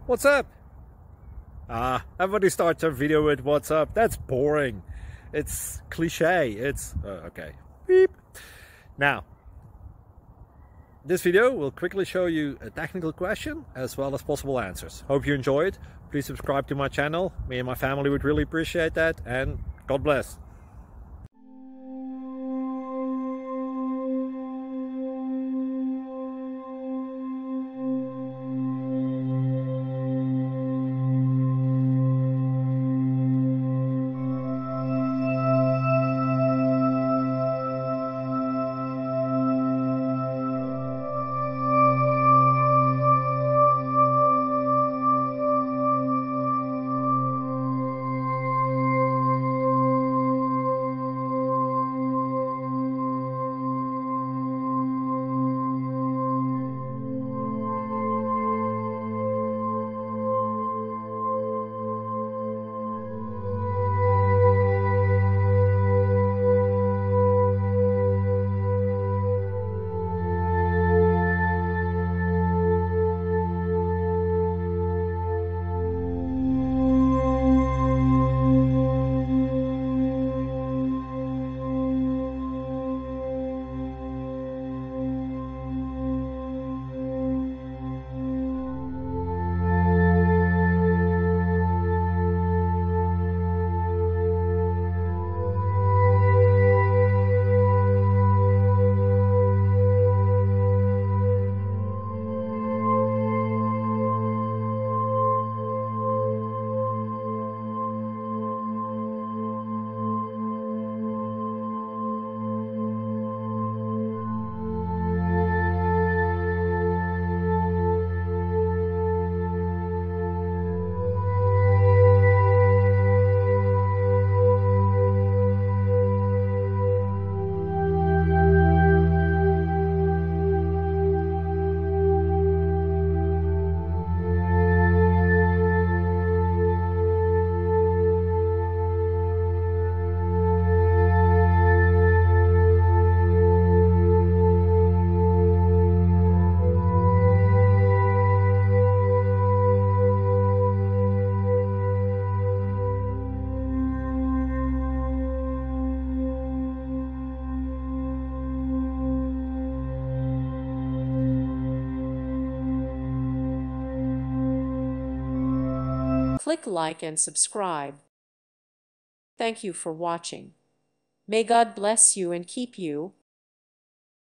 What's up? Everybody starts a video with what's up. That's boring. It's cliche. It's okay. Beep. Now, this video will quickly show you a technical question as well as possible answers. Hope you enjoy it. Please subscribe to my channel. Me and my family would really appreciate that, and God bless. Click like and subscribe. Thank you for watching. May God bless you and keep you.